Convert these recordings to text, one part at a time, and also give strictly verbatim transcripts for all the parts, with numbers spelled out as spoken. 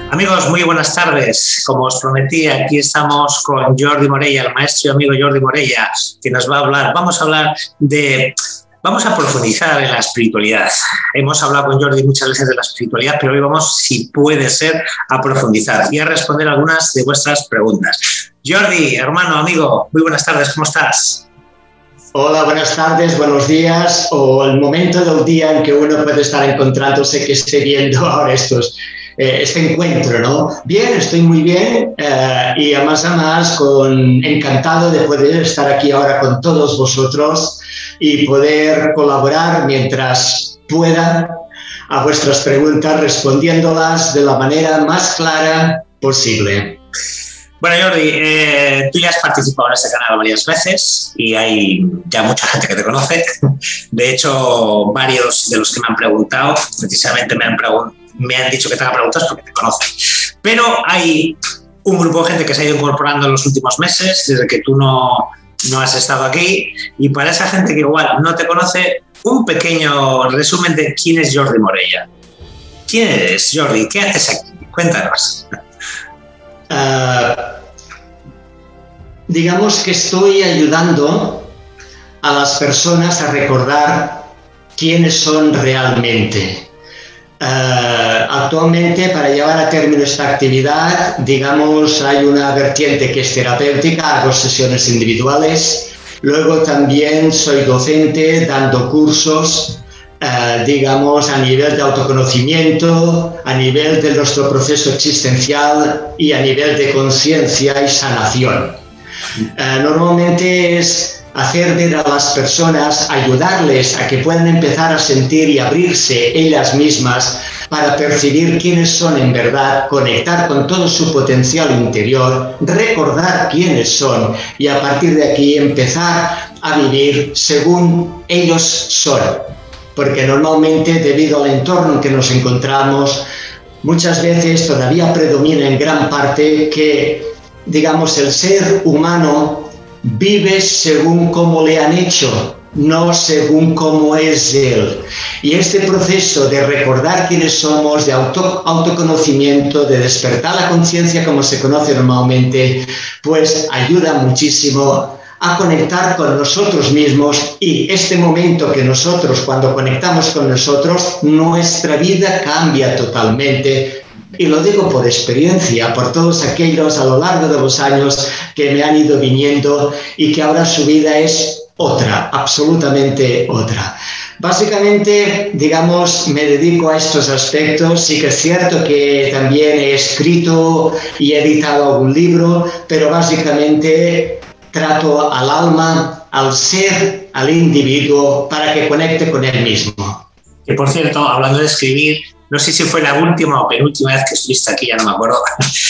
Amigos, muy buenas tardes. Como os prometí, aquí estamos con Jordi Morella, el maestro y amigo Jordi Morella, que nos va a hablar. Vamos a hablar de... Vamos a profundizar en la espiritualidad. Hemos hablado con Jordi muchas veces de la espiritualidad, pero hoy vamos, si puede ser, a profundizar y a responder algunas de vuestras preguntas. Jordi, hermano, amigo, muy buenas tardes, ¿cómo estás? Hola, buenas tardes, buenos días, o el momento del día en que uno puede estar encontrándose, que esté viendo ahora estos, eh, este encuentro, ¿no? Bien, estoy muy bien eh, y además, además con, encantado de poder estar aquí ahora con todos vosotros y poder colaborar mientras pueda a vuestras preguntas, respondiéndolas de la manera más clara posible. Bueno, Jordi, eh, tú ya has participado en este canal varias veces y hay ya mucha gente que te conoce. De hecho, varios de los que me han preguntado, precisamente me han, pregun me han dicho que te haga preguntas porque te conocen. Pero hay un grupo de gente que se ha ido incorporando en los últimos meses, desde que tú no, no has estado aquí. Y para esa gente que igual no te conoce, un pequeño resumen de quién es Jordi Morella. ¿Quién eres, Jordi? ¿Qué haces aquí? Cuéntanos. Uh, digamos que estoy ayudando a las personas a recordar quiénes son realmente. Uh, actualmente, para llevar a término esta actividad, digamos, hay una vertiente que es terapéutica, hago sesiones individuales, luego también soy docente dando cursos, Uh, digamos, a nivel de autoconocimiento, a nivel de nuestro proceso existencial y a nivel de conciencia y sanación. Uh, normalmente es hacer ver a las personas, ayudarles a que puedan empezar a sentir y abrirse ellas mismas para percibir quiénes son en verdad, conectar con todo su potencial interior, recordar quiénes son y a partir de aquí empezar a vivir según ellos son. Porque normalmente, debido al entorno en que nos encontramos, muchas veces todavía predomina en gran parte que, digamos, el ser humano vive según cómo le han hecho, no según cómo es él. Y este proceso de recordar quiénes somos, de auto, autoconocimiento, de despertar la conciencia como se conoce normalmente, pues ayuda muchísimo a conectar con nosotros mismos y este momento que nosotros, cuando conectamos con nosotros, nuestra vida cambia totalmente. Y lo digo por experiencia, por todos aquellos a lo largo de los años que me han ido viniendo y que ahora su vida es otra, absolutamente otra. Básicamente, digamos, me dedico a estos aspectos. Sí que es cierto que también he escrito y he editado algún libro, pero básicamente trato al alma, al ser, al individuo, para que conecte con él mismo. Que por cierto, hablando de escribir, no sé si fue la última o penúltima vez que estuviste aquí, ya no me acuerdo,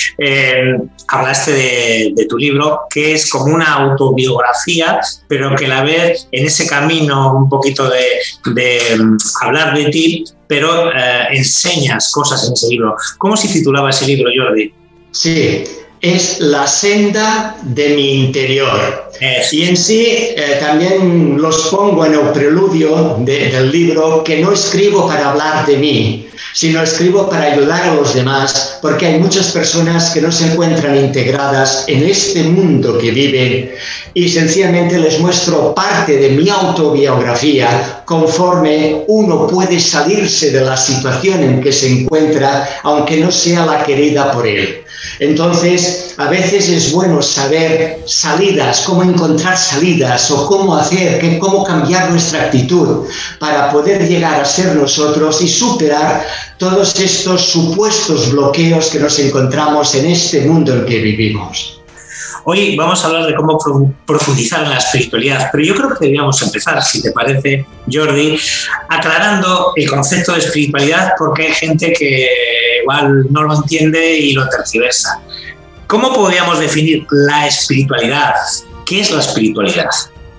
eh, hablaste de, de tu libro, que es como una autobiografía, pero que a la vez en ese camino un poquito de, de um, hablar de ti, pero eh, enseñas cosas en ese libro. ¿Cómo se titulaba ese libro, Jordi? Sí, es La senda de mi interior. Eso. Y en sí eh, también los pongo en el preludio de, del libro, que no escribo para hablar de mí, sino escribo para ayudar a los demás, porque hay muchas personas que no se encuentran integradas en este mundo que viven y sencillamente les muestro parte de mi autobiografía conforme uno puede salirse de la situación en que se encuentra, aunque no sea la querida por él. Entonces, a veces es bueno saber salidas, cómo encontrar salidas o cómo hacer, que, cómo cambiar nuestra actitud para poder llegar a ser nosotros y superar todos estos supuestos bloqueos que nos encontramos en este mundo en que vivimos. Hoy vamos a hablar de cómo profundizar en la espiritualidad, pero yo creo que deberíamos empezar, si te parece, Jordi, aclarando el concepto de espiritualidad, porque hay gente que igual no lo entiende y lo tergiversa. ¿Cómo podríamos definir la espiritualidad? ¿Qué es la espiritualidad?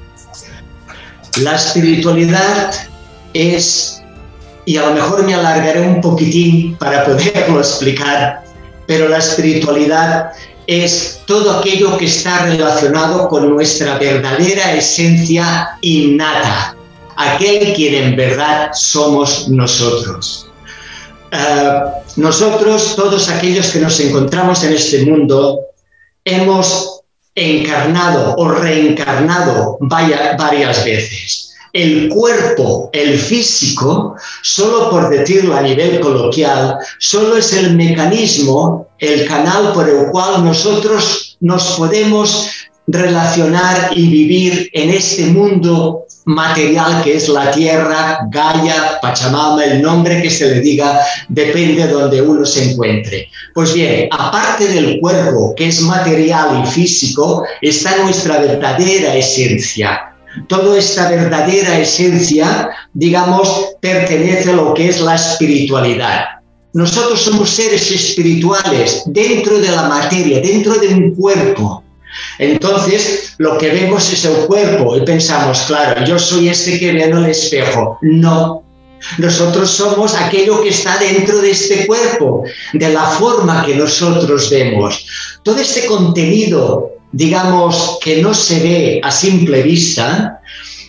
La espiritualidad es, y a lo mejor me alargaré un poquitín para poderlo explicar, pero la espiritualidad es todo aquello que está relacionado con nuestra verdadera esencia innata, aquel quien en verdad somos nosotros. Uh, nosotros, todos aquellos que nos encontramos en este mundo, hemos encarnado o reencarnado vaya, varias veces. El cuerpo, el físico, solo por decirlo a nivel coloquial, solo es el mecanismo, el canal por el cual nosotros nos podemos relacionar y vivir en este mundo material que es la Tierra, Gaia, Pachamama, el nombre que se le diga, depende de donde uno se encuentre. Pues bien, aparte del cuerpo, que es material y físico, está nuestra verdadera esencia. Toda esta verdadera esencia, digamos, pertenece a lo que es la espiritualidad. Nosotros somos seres espirituales dentro de la materia, dentro de un cuerpo. Entonces, lo que vemos es el cuerpo y pensamos, claro, yo soy este que veo en el espejo. No, nosotros somos aquello que está dentro de este cuerpo, de la forma que nosotros vemos. Todo este contenido, digamos, que no se ve a simple vista,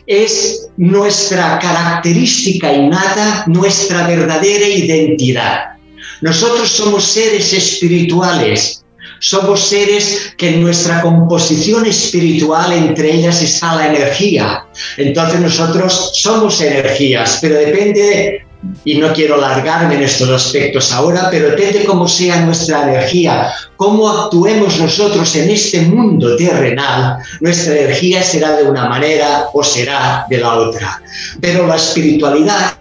es nuestra característica innata, nuestra verdadera identidad. Nosotros somos seres espirituales. Somos seres que en nuestra composición espiritual, entre ellas está la energía. Entonces nosotros somos energías, pero depende, y no quiero alargarme en estos aspectos ahora, pero depende cómo sea nuestra energía, cómo actuemos nosotros en este mundo terrenal, nuestra energía será de una manera o será de la otra. Pero la espiritualidad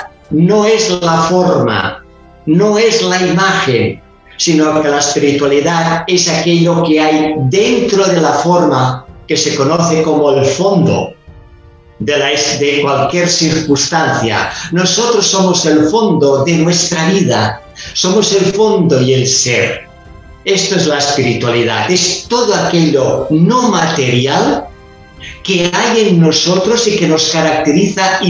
no es la forma, no es la imagen, sino que la espiritualidad es aquello que hay dentro de la forma que se conoce como el fondo de, la, de cualquier circunstancia. Nosotros somos el fondo de nuestra vida, somos el fondo y el ser. Esto es la espiritualidad, es todo aquello no material que hay en nosotros y que nos caracteriza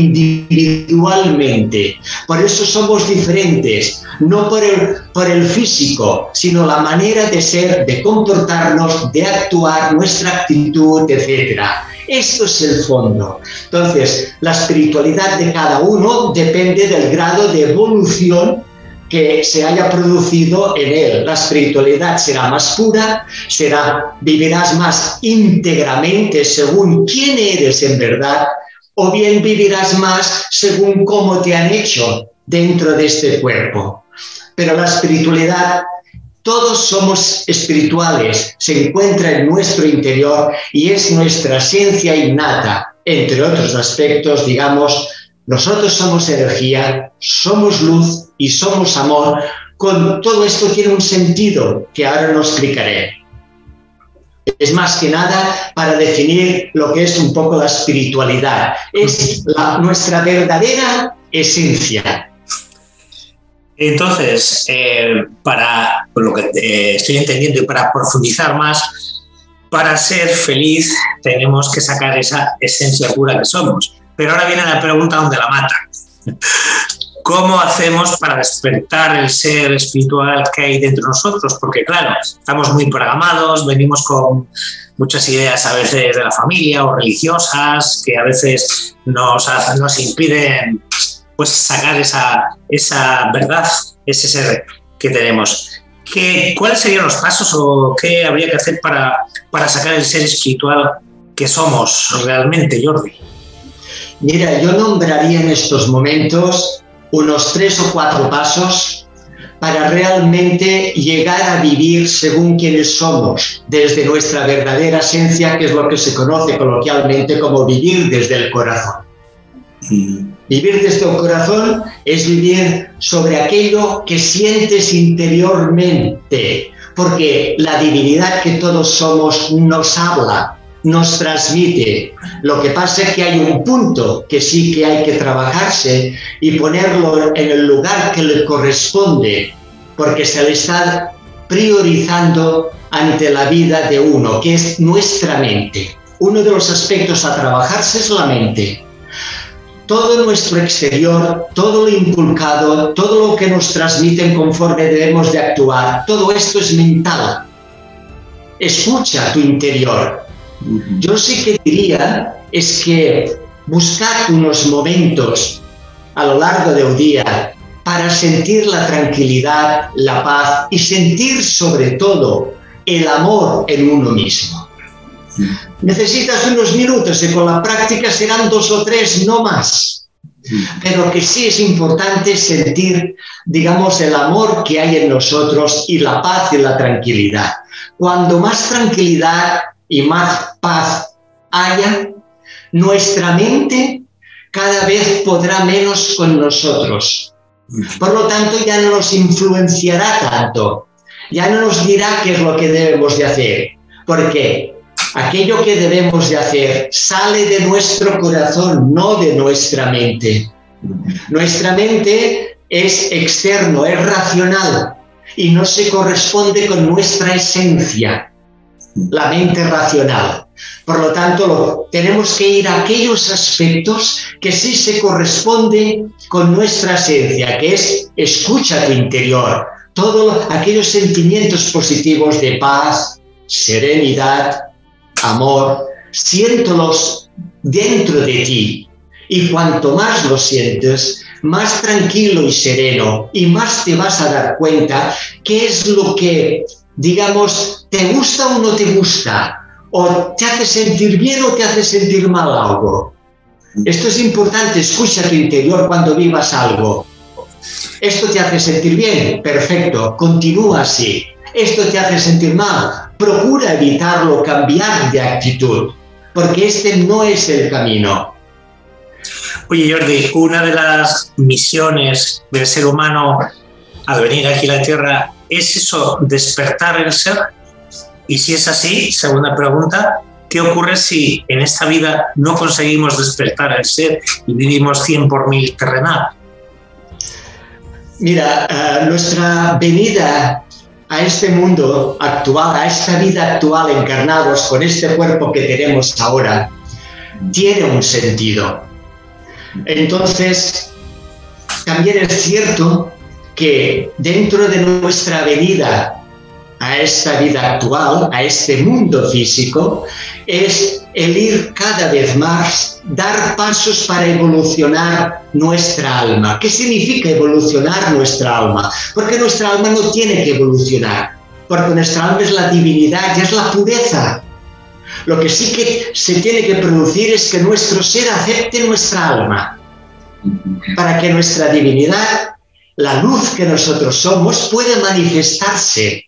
individualmente. Por eso somos diferentes, no por el, por el físico, sino la manera de ser, de comportarnos, de actuar, nuestra actitud, etcétera. Esto es el fondo. Entonces, la espiritualidad de cada uno depende del grado de evolución que se haya producido en él. La espiritualidad será más pura, será, vivirás más íntegramente según quién eres en verdad, o bien vivirás más según cómo te han hecho dentro de este cuerpo. Pero la espiritualidad, todos somos espirituales, se encuentra en nuestro interior y es nuestra esencia innata, entre otros aspectos, digamos. Nosotros somos energía, somos luz y somos amor. Con todo esto tiene un sentido que ahora no explicaré. Es más que nada para definir lo que es un poco la espiritualidad. Es la, nuestra verdadera esencia. Entonces, eh, para lo que eh, estoy entendiendo y para profundizar más, para ser feliz tenemos que sacar esa esencia pura que somos. Pero ahora viene la pregunta donde la mata. ¿Cómo hacemos para despertar el ser espiritual que hay dentro de nosotros? Porque claro, estamos muy programados, venimos con muchas ideas a veces de la familia o religiosas que a veces nos, nos impiden pues, sacar esa, esa verdad, ese ser que tenemos. ¿Qué, ¿Cuáles serían los pasos o qué habría que hacer para, para sacar el ser espiritual que somos realmente, Jordi? Mira, yo nombraría en estos momentos unos tres o cuatro pasos para realmente llegar a vivir según quienes somos, desde nuestra verdadera esencia, que es lo que se conoce coloquialmente como vivir desde el corazón. Mm. Vivir desde el corazón es vivir sobre aquello que sientes interiormente, porque la divinidad que todos somos nos habla, nos transmite. Lo que pasa es que hay un punto que sí que hay que trabajarse y ponerlo en el lugar que le corresponde, porque se le está priorizando ante la vida de uno, que es nuestra mente. Uno de los aspectos a trabajarse es la mente. Todo nuestro exterior, todo lo inculcado, todo lo que nos transmiten conforme debemos de actuar, todo esto es mental. Escucha tu interior. Yo sí que diría es que buscad unos momentos a lo largo del día para sentir la tranquilidad, la paz y sentir sobre todo el amor en uno mismo. Necesitas unos minutos y con la práctica serán dos o tres, no más. Pero que sí es importante sentir, digamos, el amor que hay en nosotros y la paz y la tranquilidad. Cuando más tranquilidad y más paz haya, nuestra mente cada vez podrá menos con nosotros. Por lo tanto, ya no nos influenciará tanto, ya no nos dirá qué es lo que debemos de hacer, porque aquello que debemos de hacer sale de nuestro corazón, no de nuestra mente. Nuestra mente es externo, es racional y no se corresponde con nuestra esencia, la mente racional. Por lo tanto, lo, tenemos que ir a aquellos aspectos que sí se corresponden con nuestra esencia, que es escucha tu interior, todos aquellos sentimientos positivos de paz, serenidad, amor, siéntolos dentro de ti. Y cuanto más lo sientes, más tranquilo y sereno, y más te vas a dar cuenta qué es lo que, digamos, te gusta o no te gusta, o te hace sentir bien o te hace sentir mal algo. Esto es importante, escucha tu interior cuando vivas algo. Esto te hace sentir bien, perfecto, continúa así. Esto te hace sentir mal, procura evitarlo, cambiar de actitud, porque este no es el camino. Oye, Jordi, una de las misiones del ser humano al venir aquí a la Tierra es eso, despertar el ser. Y si es así, segunda pregunta, ¿qué ocurre si en esta vida no conseguimos despertar el ser y vivimos cien por mil terrenal? Mira, uh, nuestra venida a este mundo actual, a esta vida actual encarnados con este cuerpo que tenemos ahora, tiene un sentido. Entonces, también es cierto que dentro de nuestra venida a esta vida actual, a este mundo físico, es el ir cada vez más, dar pasos para evolucionar nuestra alma. ¿Qué significa evolucionar nuestra alma? Porque nuestra alma no tiene que evolucionar, porque nuestra alma es la divinidad y es la pureza. Lo que sí que se tiene que producir es que nuestro ser acepte nuestra alma, para que nuestra divinidad, la luz que nosotros somos, pueda manifestarse.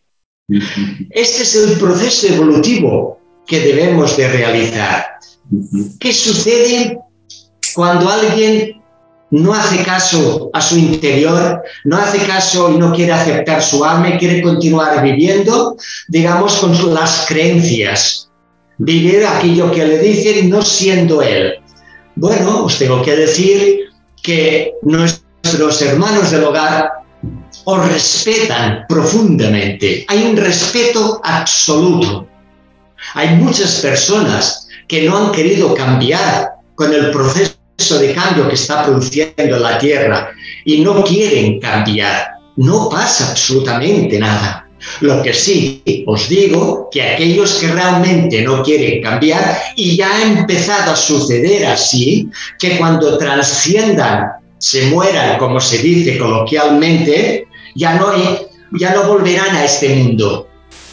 Este es el proceso evolutivo que debemos de realizar. ¿Qué sucede cuando alguien no hace caso a su interior, no hace caso y no quiere aceptar su alma y quiere continuar viviendo, digamos, con las creencias? Vivir aquello que le dicen no siendo él. Bueno, os tengo que decir que nuestros hermanos del hogar os respetan profundamente. Hay un respeto absoluto. Hay muchas personas que no han querido cambiar con el proceso de cambio que está produciendo en la Tierra y no quieren cambiar. No pasa absolutamente nada. Lo que sí os digo, que aquellos que realmente no quieren cambiar, y ya ha empezado a suceder así, que cuando trasciendan, se mueran, como se dice coloquialmente, ya no, ya no volverán a este mundo.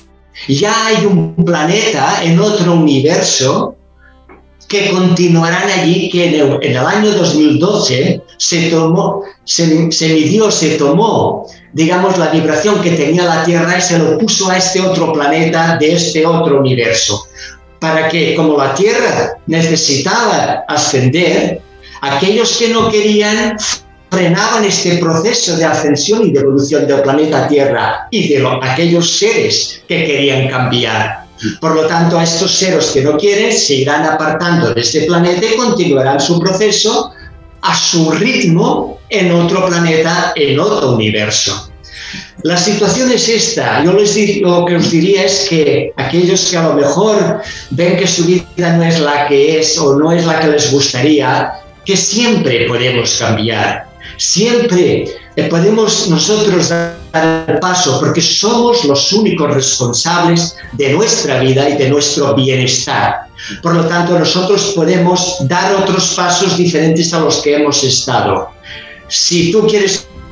Ya hay un planeta en otro universo que continuarán allí, que en el, en el año dos mil doce se, tomó, se, se midió, se tomó, digamos, la vibración que tenía la Tierra y se lo puso a este otro planeta de este otro universo. Para que, como la Tierra necesitaba ascender, aquellos que no querían frenaban este proceso de ascensión y de evolución del planeta Tierra y de lo, aquellos seres que querían cambiar. Por lo tanto, a estos seres que no quieren se irán apartando de este planeta y continuarán su proceso a su ritmo en otro planeta, en otro universo. La situación es esta. Yo les dir, lo que os diría es que aquellos que a lo mejor ven que su vida no es la que es o no es la que les gustaría, que siempre podemos cambiar. Siempre podemos nosotros dar el paso, porque somos los únicos responsables de nuestra vida y de nuestro bienestar. Por lo tanto, nosotros podemos dar otros pasos diferentes a los que hemos estado. Si tú quieres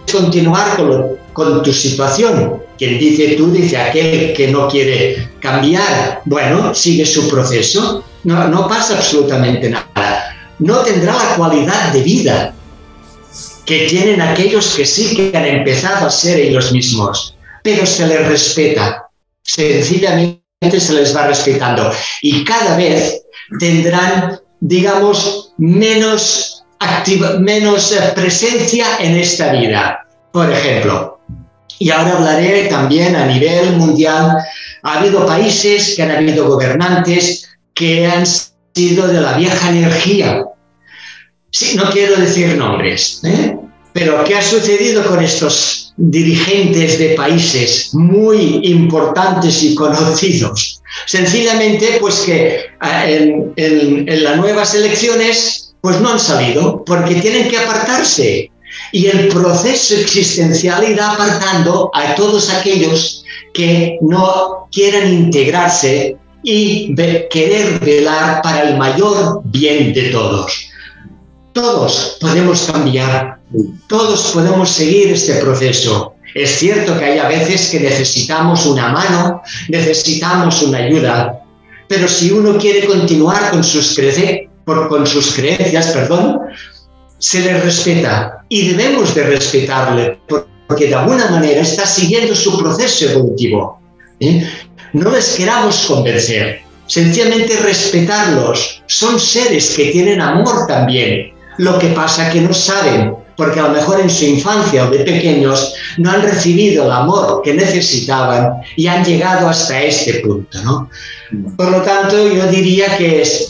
continuar con, lo, con tu situación. Quien dice tú, dice aquel que no quiere cambiar. Bueno, sigue su proceso, no, no pasa absolutamente nada. No tendrá la cualidad de vida que tienen aquellos que sí que han empezado a ser ellos mismos, pero se les respeta, sencillamente se les va respetando y cada vez tendrán, digamos, menos, activa, menos presencia en esta vida. Por ejemplo, y ahora hablaré también a nivel mundial, ha habido países que han habido gobernantes que han sido de la vieja energía. Sí, no quiero decir nombres, ¿eh? Pero ¿qué ha sucedido con estos dirigentes de países muy importantes y conocidos? Sencillamente, pues que en, en, en las nuevas elecciones pues no han salido porque tienen que apartarse. Y el proceso existencial irá apartando a todos aquellos que no quieran integrarse y ve, querer velar para el mayor bien de todos. Todos podemos cambiar, todos podemos seguir este proceso. Es cierto que hay a veces que necesitamos una mano, necesitamos una ayuda, pero si uno quiere continuar con sus, crece, con sus creencias, perdón, se le respeta y debemos de respetarle porque de alguna manera está siguiendo su proceso evolutivo. ¿eh? No les queramos convencer, sencillamente respetarlos. Son seres que tienen amor también. Lo que pasa que no saben, porque a lo mejor en su infancia o de pequeños no han recibido el amor que necesitaban y han llegado hasta este punto, ¿no? Por lo tanto, yo diría que es,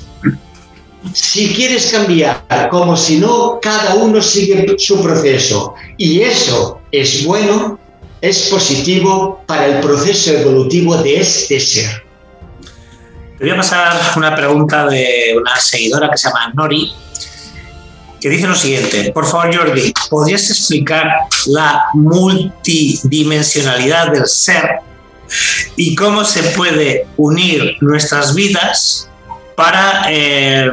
si quieres cambiar, como si no, cada uno sigue su proceso. Y eso es bueno, es positivo para el proceso evolutivo de este ser. Te voy a pasar una pregunta de una seguidora que se llama Nori, que dice lo siguiente: por favor, Jordi, ¿podrías explicar la multidimensionalidad del ser y cómo se puede unir nuestras vidas para eh,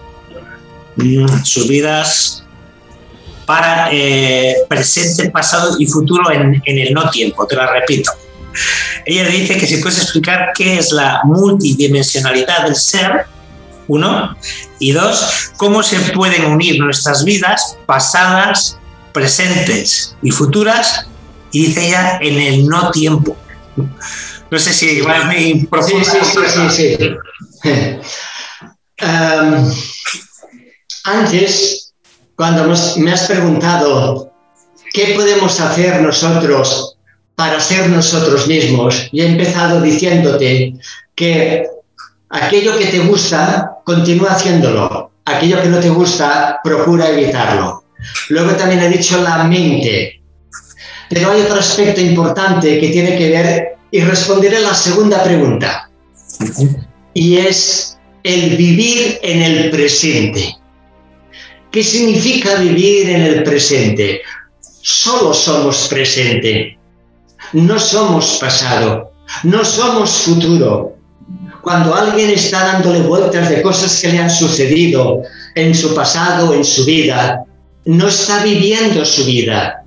sus vidas para eh, presente, pasado y futuro en, en el no tiempo? Te la repito. Ella dice que si puedes explicar qué es la multidimensionalidad del ser, uno, y dos, cómo se pueden unir nuestras vidas pasadas, presentes y futuras, y dice ella, en el no tiempo. No sé si igual es muy profundo. Sí, sí, sí, sí, sí. Um, antes, cuando me has preguntado qué podemos hacer nosotros para ser nosotros mismos, y he empezado diciéndote que aquello que te gusta, continúa haciéndolo. Aquello que no te gusta, procura evitarlo. Luego también he dicho la mente. Pero hay otro aspecto importante que tiene que ver, y responderé a la segunda pregunta. Y es el vivir en el presente. ¿Qué significa vivir en el presente? Solo somos presente. No somos pasado. No somos futuro. Cuando alguien está dándole vueltas de cosas que le han sucedido en su pasado, en su vida, no está viviendo su vida.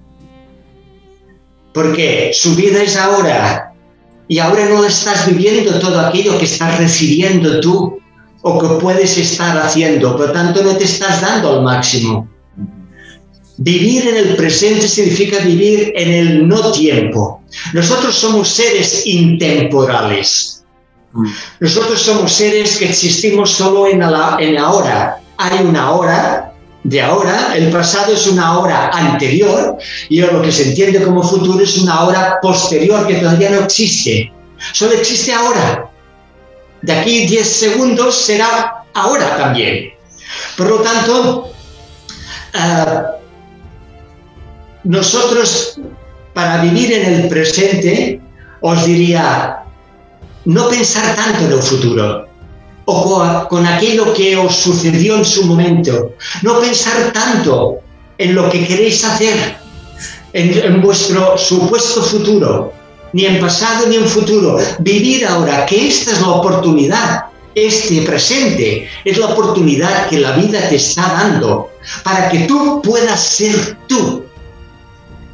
Porque su vida es ahora. Y ahora no estás viviendo todo aquello que estás recibiendo tú o que puedes estar haciendo. Por lo tanto, no te estás dando al máximo. Vivir en el presente significa vivir en el no tiempo. Nosotros somos seres intemporales. Nosotros somos seres que existimos solo en la, en la hora. Hay una hora de ahora, el pasado es una hora anterior y lo que se entiende como futuro es una hora posterior que todavía no existe. Solo existe ahora. De aquí diez segundos será ahora también. Por lo tanto, uh, nosotros para vivir en el presente os diría, no pensar tanto en el futuro o con aquello que os sucedió en su momento. No pensar tanto en lo que queréis hacer, en, en vuestro supuesto futuro, ni en pasado ni en futuro. Vivir ahora, que esta es la oportunidad, este presente es la oportunidad que la vida te está dando para que tú puedas ser tú.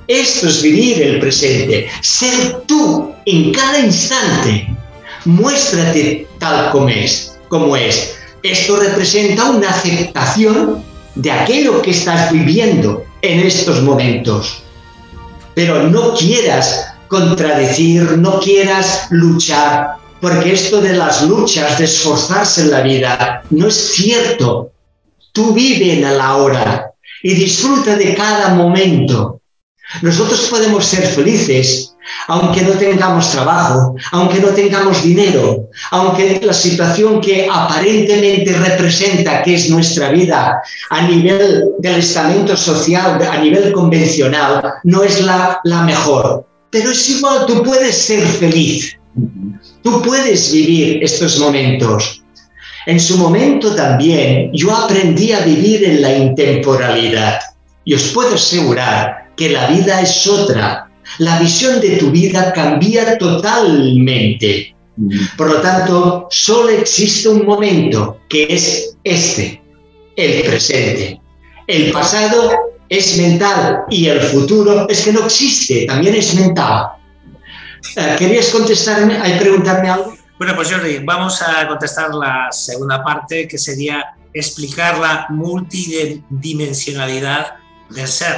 Esto es vivir el presente, ser tú en cada instante. Muéstrate tal como es, como es. Esto representa una aceptación de aquello que estás viviendo en estos momentos. Pero no quieras contradecir, no quieras luchar, porque esto de las luchas, de esforzarse en la vida, no es cierto. Tú vive en el ahora y disfruta de cada momento. Nosotros podemos ser felices aunque no tengamos trabajo, aunque no tengamos dinero, aunque la situación que aparentemente representa que es nuestra vida a nivel del estamento social, a nivel convencional, no es la, la mejor. Pero es igual, tú puedes ser feliz, tú puedes vivir estos momentos. En su momento también yo aprendí a vivir en la intemporalidad y os puedo asegurar que la vida es otra. La visión de tu vida cambia totalmente. Por lo tanto, solo existe un momento, que es este, el presente. El pasado es mental y el futuro es que no existe, también es mental. ¿Querías contestarme, a preguntarme algo? Bueno, pues Jordi, vamos a contestar la segunda parte, que sería explicar la multidimensionalidad del ser.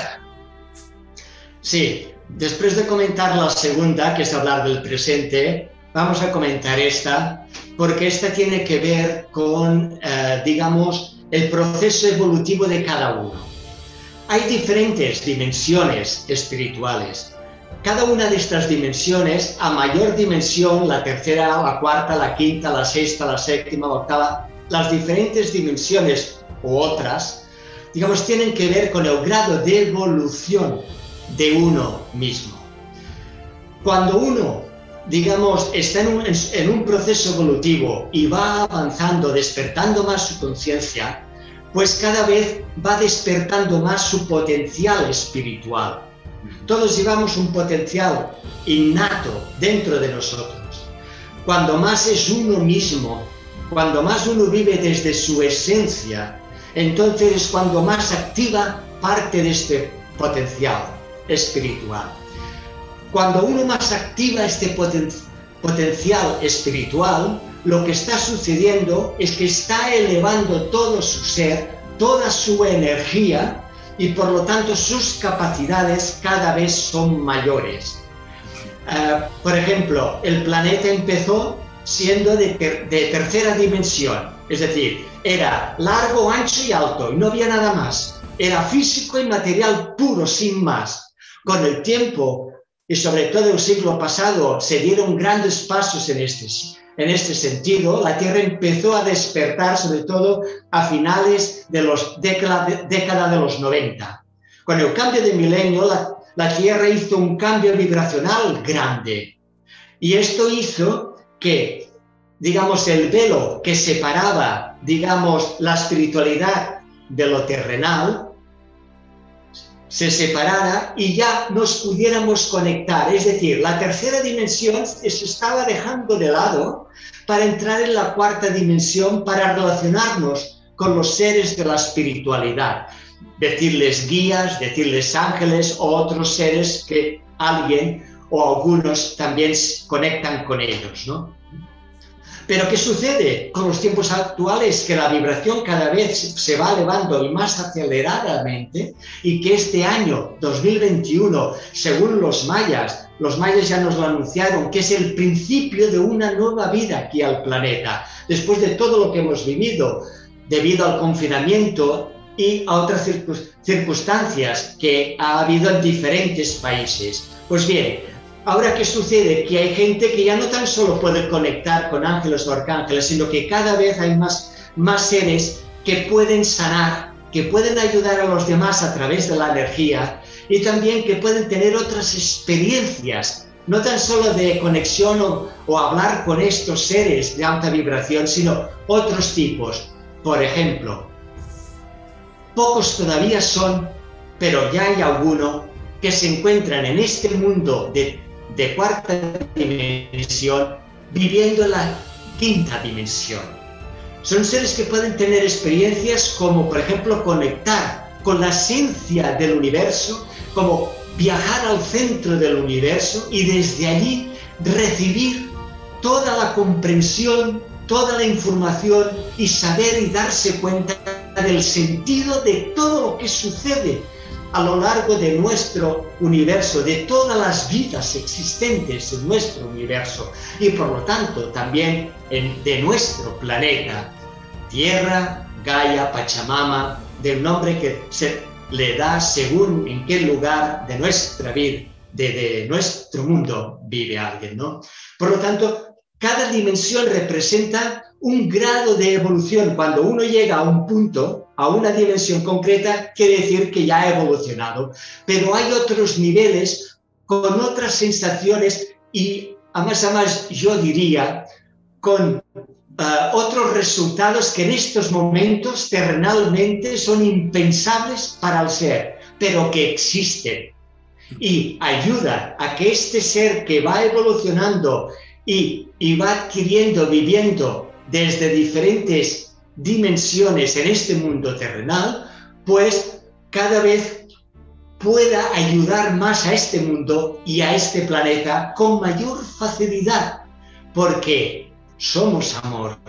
Sí. Después de comentar la segunda, que es hablar del presente, vamos a comentar esta, porque esta tiene que ver con, eh, digamos, el proceso evolutivo de cada uno. Hay diferentes dimensiones espirituales. Cada una de estas dimensiones, a mayor dimensión, la tercera, la cuarta, la quinta, la sexta, la séptima, la octava, las diferentes dimensiones u otras, digamos, tienen que ver con el grado de evolución de uno mismo. Cuando uno, digamos, está en un, en un proceso evolutivo y va avanzando, despertando más su conciencia, pues cada vez va despertando más su potencial espiritual. Todos llevamos un potencial innato dentro de nosotros. Cuando más es uno mismo, cuando más uno vive desde su esencia, entonces es cuando más activa parte de este potencial espiritual. Cuando uno más activa este poten potencial espiritual, lo que está sucediendo es que está elevando todo su ser, toda su energía, y por lo tanto sus capacidades cada vez son mayores. Uh, por ejemplo, el planeta empezó siendo de, ter de tercera dimensión, es decir, era largo, ancho y alto, y no había nada más. Era físico y material puro, sin más. Con el tiempo, y sobre todo el siglo pasado, se dieron grandes pasos en este, en este sentido. La Tierra empezó a despertar, sobre todo a finales de los década de, década de los noventa. Con el cambio de milenio, la, la Tierra hizo un cambio vibracional grande. Y esto hizo que, digamos, el velo que separaba, digamos, la espiritualidad de lo terrenal, se separara y ya nos pudiéramos conectar. Es decir, la tercera dimensión se estaba dejando de lado para entrar en la cuarta dimensión, para relacionarnos con los seres de la espiritualidad. Decirles guías, decirles ángeles o otros seres que alguien o algunos también conectan con ellos, ¿no? Pero ¿qué sucede con los tiempos actuales? Que la vibración cada vez se va elevando y más aceleradamente, y que este año dos mil veintiuno, según los mayas, los mayas ya nos lo anunciaron, que es el principio de una nueva vida aquí al planeta, después de todo lo que hemos vivido, debido al confinamiento y a otras circunstancias que ha habido en diferentes países. Pues bien, ahora, ¿qué sucede? Que hay gente que ya no tan solo puede conectar con ángeles o arcángeles, sino que cada vez hay más, más seres que pueden sanar, que pueden ayudar a los demás a través de la energía, y también que pueden tener otras experiencias, no tan solo de conexión o, o hablar con estos seres de alta vibración, sino otros tipos. Por ejemplo, pocos todavía son, pero ya hay alguno que se encuentran en este mundo de de cuarta dimensión, viviendo en la quinta dimensión. Son seres que pueden tener experiencias como, por ejemplo, conectar con la esencia del universo, como viajar al centro del universo y desde allí recibir toda la comprensión, toda la información y saber y darse cuenta del sentido de todo lo que sucede a lo largo de nuestro universo, de todas las vidas existentes en nuestro universo y por lo tanto también en, de nuestro planeta, Tierra, Gaia, Pachamama, del nombre que se le da según en qué lugar de nuestra vida, de, de nuestro mundo vive alguien, ¿no? Por lo tanto, cada dimensión representa un grado de evolución. Cuando uno llega a un punto, a una dimensión concreta, quiere decir que ya ha evolucionado. Pero hay otros niveles con otras sensaciones y, a más a más, yo diría, con uh, otros resultados que en estos momentos terrenalmente son impensables para el ser, pero que existen. Y ayuda a que este ser que va evolucionando y, y va adquiriendo, viviendo desde diferentes dimensiones en este mundo terrenal, pues cada vez pueda ayudar más a este mundo y a este planeta con mayor facilidad, porque somos amor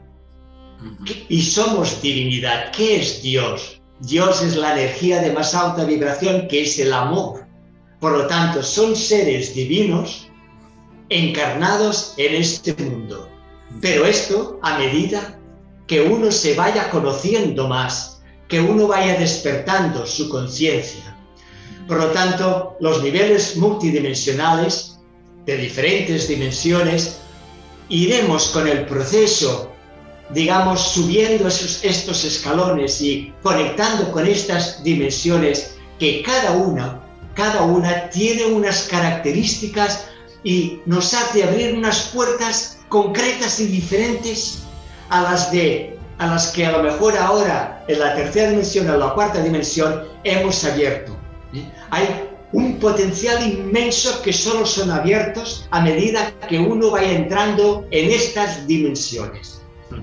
y somos divinidad. ¿Qué es Dios? Dios es la energía de más alta vibración, que es el amor. Por lo tanto, son seres divinos encarnados en este mundo. Pero esto, a medida que uno se vaya conociendo más, que uno vaya despertando su conciencia. Por lo tanto, los niveles multidimensionales, de diferentes dimensiones, iremos con el proceso, digamos, subiendo esos, estos escalones y conectando con estas dimensiones que cada una, cada una tiene unas características y nos hace abrir unas puertas concretas y diferentes a las, de, a las que a lo mejor ahora en la tercera dimensión o la cuarta dimensión hemos abierto. ¿eh? Hay un potencial inmenso que solo son abiertos a medida que uno vaya entrando en estas dimensiones.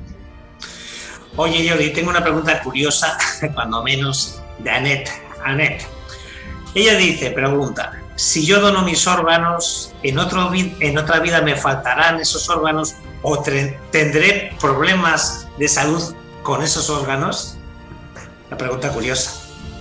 Oye, Jordi, tengo una pregunta curiosa, cuando menos, de Annette. Annette. Ella dice, pregunta, si yo dono mis órganos, ¿en, otro, en otra vida me faltarán esos órganos o tendré problemas de salud con esos órganos? Una pregunta curiosa.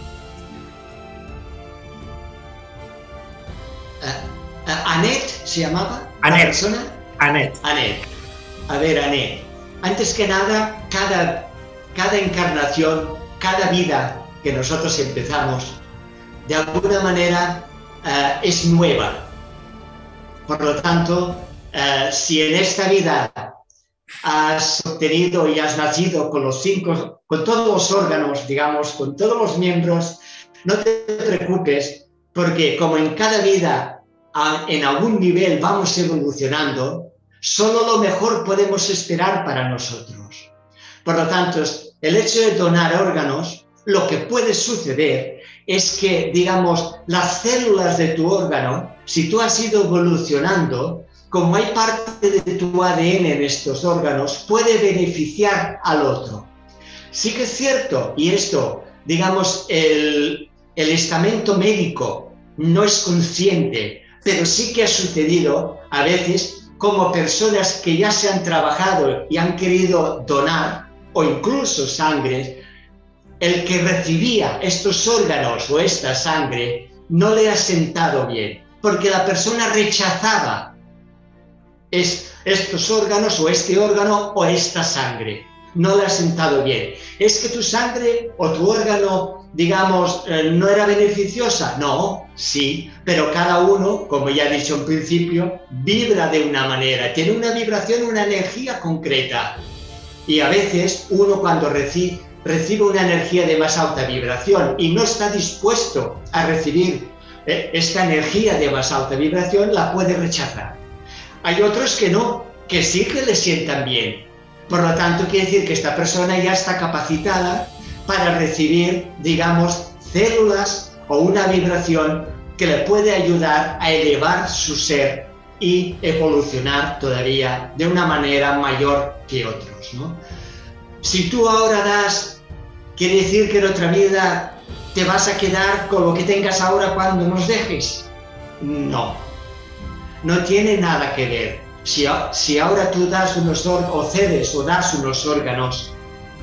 Uh, uh, ¿Annette se llamaba? Annette. ¿La persona? Annette. Annette. A ver, Annette. Antes que nada, cada, cada encarnación, cada vida que nosotros empezamos, de alguna manera uh, es nueva. Por lo tanto, uh, si en esta vida has obtenido y has nacido con los cinco, con todos los órganos, digamos, con todos los miembros, no te preocupes, porque como en cada vida, a, en algún nivel vamos evolucionando, solo lo mejor podemos esperar para nosotros. Por lo tanto, el hecho de donar órganos, lo que puede suceder es que, digamos, las células de tu órgano, si tú has ido evolucionando, como hay parte de tu A D N en estos órganos, puede beneficiar al otro. Sí que es cierto, y esto, digamos, el, el estamento médico no es consciente, pero sí que ha sucedido a veces como personas que ya se han trabajado y han querido donar, o incluso sangre, el que recibía estos órganos o esta sangre no le ha sentado bien, porque la persona rechazaba es, estos órganos o este órgano o esta sangre. No le ha sentado bien. ¿Es que tu sangre o tu órgano, digamos, eh, no era beneficiosa? No, sí, pero cada uno, como ya he dicho en principio, vibra de una manera, tiene una vibración, una energía concreta. Y a veces uno cuando recibe, recibe una energía de más alta vibración y no está dispuesto a recibir eh, esta energía de más alta vibración, la puede rechazar. Hay otros que no, que sí que le sientan bien. Por lo tanto, quiere decir que esta persona ya está capacitada para recibir, digamos, células o una vibración que le puede ayudar a elevar su ser y evolucionar todavía de una manera mayor que otros, ¿no? Si tú ahora das, quiere decir que en otra vida ¿te vas a quedar con lo que tengas ahora cuando nos dejes? No, no tiene nada que ver. Si, si ahora tú das unos órganos, o cedes o das unos órganos,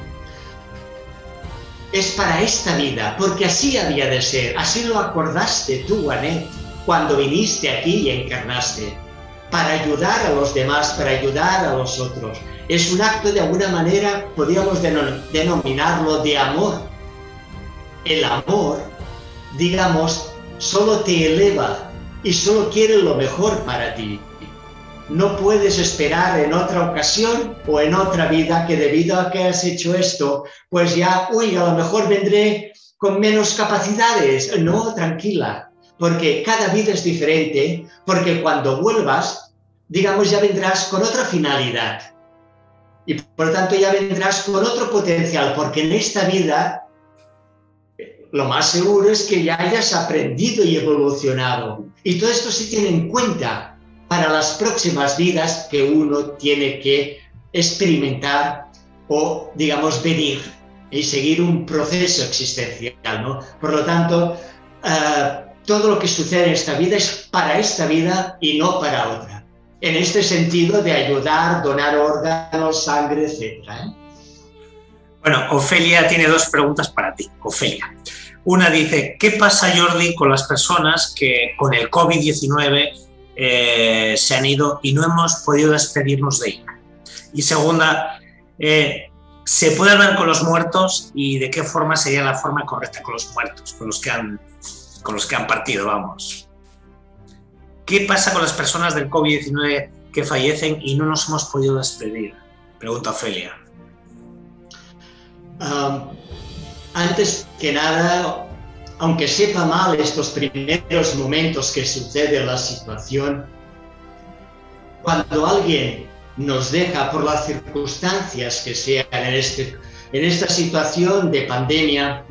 es para esta vida, porque así había de ser, así lo acordaste tú, Anet, cuando viniste aquí y encarnaste, para ayudar a los demás, para ayudar a los otros. Es un acto, de alguna manera, podríamos denominarlo de amor. El amor, digamos, solo te eleva y solo quiere lo mejor para ti. No puedes esperar en otra ocasión o en otra vida que debido a que has hecho esto, pues ya, uy, a lo mejor vendré con menos capacidades. No, tranquila, porque cada vida es diferente, porque cuando vuelvas, digamos, ya vendrás con otra finalidad. Y por lo tanto ya vendrás con otro potencial, porque en esta vida lo más seguro es que ya hayas aprendido y evolucionado. Y todo esto se tiene en cuenta para las próximas vidas que uno tiene que experimentar o, digamos, venir y seguir un proceso existencial, ¿no? Por lo tanto, uh, todo lo que sucede en esta vida es para esta vida y no para otra. En este sentido de ayudar, donar órganos, sangre, etcétera, ¿eh? Bueno, Ofelia tiene dos preguntas para ti. Ofelia. Una dice, ¿qué pasa, Jordi, con las personas que con el COVID diecinueve eh, se han ido y no hemos podido despedirnos de ella? Y segunda, eh, ¿se puede hablar con los muertos y de qué forma sería la forma correcta con los muertos, con los que han, con los que han partido, vamos? ¿Qué pasa con las personas del COVID diecinueve que fallecen y no nos hemos podido despedir? Pregunta Ofelia. Um, antes que nada, aunque sepa mal estos primeros momentos que sucede la situación, cuando alguien nos deja por las circunstancias que sean en, este, en esta situación de pandemia,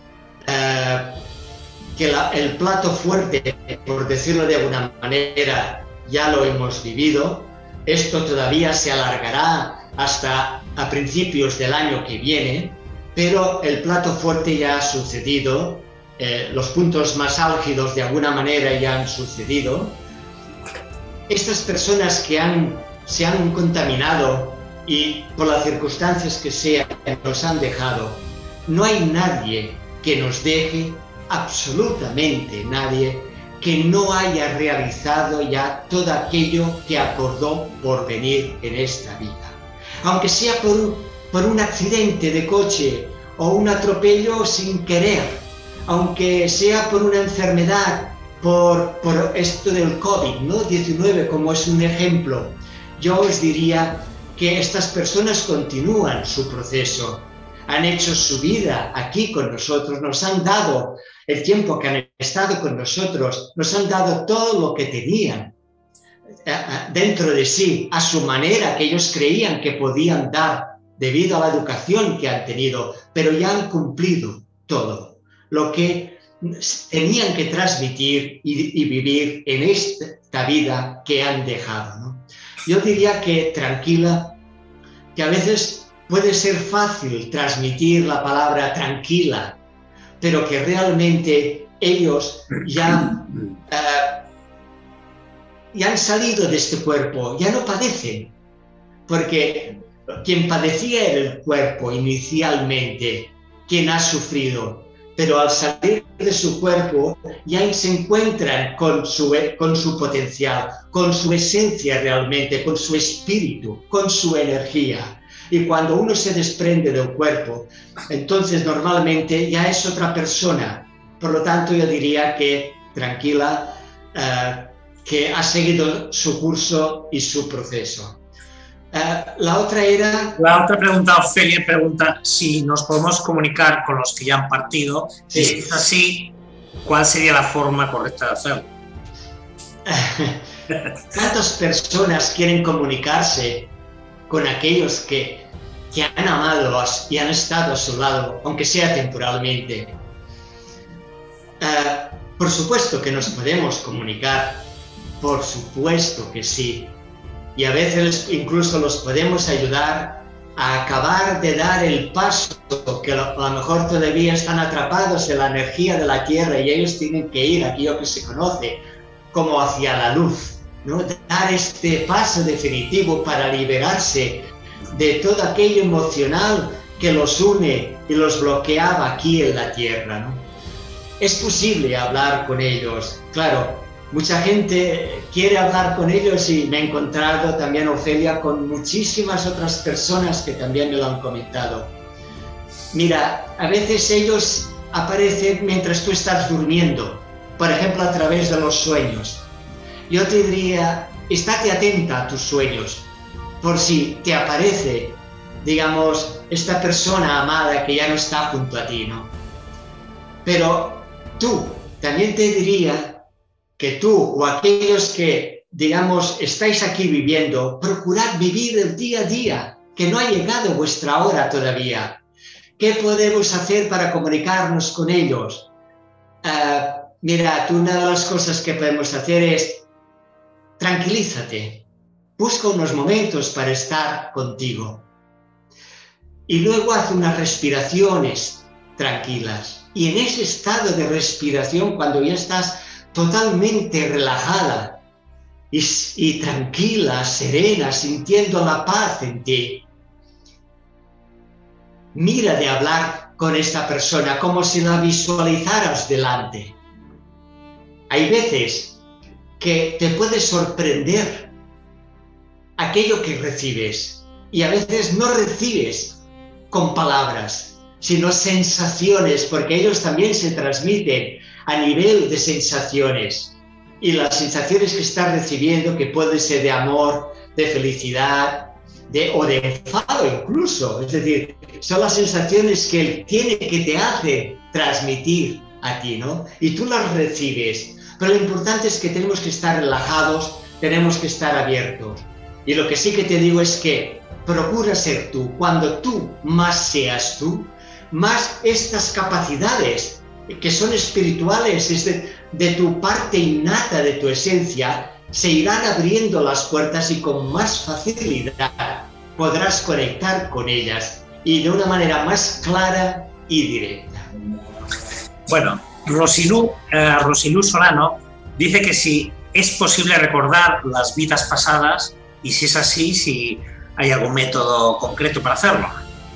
uh, que la, el plato fuerte, por decirlo de alguna manera, ya lo hemos vivido. Esto todavía se alargará hasta a principios del año que viene, pero el plato fuerte ya ha sucedido, eh, los puntos más álgidos de alguna manera ya han sucedido. Estas personas que han, se han contaminado y por las circunstancias que sean nos han dejado, no hay nadie que nos deje, absolutamente nadie, que no haya realizado ya todo aquello que acordó por venir en esta vida. Aunque sea por, por un accidente de coche o un atropello sin querer, aunque sea por una enfermedad, por, por esto del COVID diecinueve, ¿no? Como es un ejemplo, yo os diría que estas personas continúan su proceso, han hecho su vida aquí con nosotros, nos han dado el tiempo que han estado con nosotros, nos han dado todo lo que tenían dentro de sí, a su manera, que ellos creían que podían dar debido a la educación que han tenido, pero ya han cumplido todo lo que tenían que transmitir y, y vivir en esta vida que han dejado, ¿no? Yo diría que tranquila, que a veces puede ser fácil transmitir la palabra tranquila, pero que realmente ellos ya, uh, ya han salido de este cuerpo, ya no padecen, porque quien padecía era el cuerpo inicialmente, quien ha sufrido, pero al salir de su cuerpo ya se encuentran con su, con su potencial, con su esencia realmente, con su espíritu, con su energía. Y cuando uno se desprende del cuerpo, entonces normalmente ya es otra persona. Por lo tanto, yo diría que tranquila, uh, que ha seguido su curso y su proceso. Uh, la otra era... La otra pregunta, Ofelia pregunta si nos podemos comunicar con los que ya han partido. Sí. Y si es así, ¿cuál sería la forma correcta de hacerlo? ¿Cuántas personas quieren comunicarse con aquellos que, que han amado y han estado a su lado, aunque sea temporalmente? Uh, por supuesto que nos podemos comunicar, por supuesto que sí, y a veces incluso los podemos ayudar a acabar de dar el paso, que a lo mejor todavía están atrapados en la energía de la Tierra y ellos tienen que ir, aquello que se conoce como hacia la luz, ¿no? Dar este paso definitivo para liberarse de todo aquello emocional que los une y los bloqueaba aquí en la Tierra, ¿no? Es posible hablar con ellos, claro. Mucha gente quiere hablar con ellos y me he encontrado también, Ofelia, con muchísimas otras personas que también me lo han comentado. Mira, a veces ellos aparecen mientras tú estás durmiendo, por ejemplo, a través de los sueños. Yo te diría, estate atenta a tus sueños, por si te aparece, digamos, esta persona amada que ya no está junto a ti, ¿no? Pero tú, también te diría que tú o aquellos que, digamos, estáis aquí viviendo, procurad vivir el día a día, que no ha llegado vuestra hora todavía. ¿Qué podemos hacer para comunicarnos con ellos? Uh, mira, una de las cosas que podemos hacer es tranquilízate, busca unos momentos para estar contigo y luego haz unas respiraciones tranquilas. Y en ese estado de respiración, cuando ya estás totalmente relajada y, y tranquila, serena, sintiendo la paz en ti, mira de hablar con esta persona como si la visualizaras delante. Hay veces que te puede sorprender aquello que recibes y a veces no recibes con palabras, sino sensaciones, porque ellos también se transmiten a nivel de sensaciones, y las sensaciones que estás recibiendo, que pueden ser de amor, de felicidad, de, o de enfado incluso, es decir, son las sensaciones que él tiene, que te hace transmitir a ti, ¿no? Y tú las recibes, pero lo importante es que tenemos que estar relajados, tenemos que estar abiertos, y lo que sí que te digo es que procura ser tú. Cuando tú más seas tú, más estas capacidades que son espirituales, es de, de tu parte innata, de tu esencia, se irán abriendo las puertas y con más facilidad podrás conectar con ellas y de una manera más clara y directa. Bueno, Rosilú, eh, Rosilú Solano dice que si es posible recordar las vidas pasadas y si es así, si hay algún método concreto para hacerlo.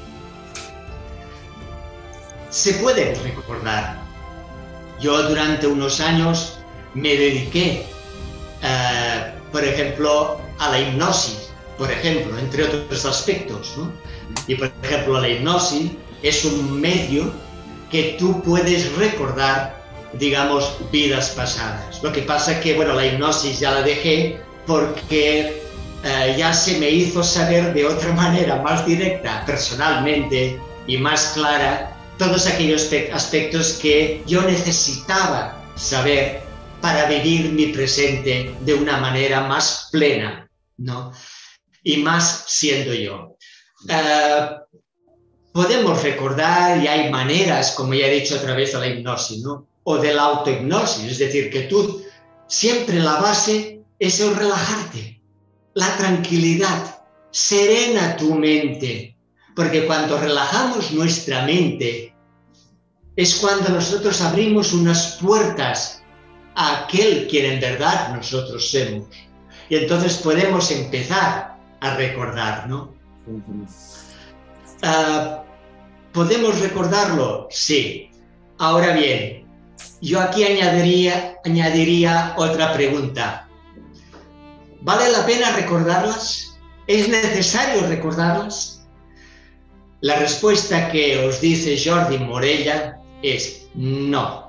Se puede recordar. Yo durante unos años me dediqué, uh, por ejemplo, a la hipnosis, por ejemplo, entre otros aspectos, ¿no? Y por ejemplo, la hipnosis es un medio que tú puedes recordar, digamos, vidas pasadas. Lo que pasa es que, bueno, la hipnosis ya la dejé porque uh, ya se me hizo saber de otra manera más directa, personalmente, y más clara, todos aquellos aspectos que yo necesitaba saber para vivir mi presente de una manera más plena, ¿no? Y más siendo yo. Uh, podemos recordar, y hay maneras, como ya he dicho, a través de la hipnosis, ¿no? O de la autohipnosis, es decir, que tú siempre la base es el relajarte, la tranquilidad, serena tu mente, porque cuando relajamos nuestra mente es cuando nosotros abrimos unas puertas a aquel quien en verdad nosotros somos. Y entonces podemos empezar a recordar, ¿no? Uh-huh. Uh, ¿Podemos recordarlo? Sí. Ahora bien, yo aquí añadiría, añadiría otra pregunta. ¿Vale la pena recordarlas? ¿Es necesario recordarlas? La respuesta que os dice Jordi Morella es no.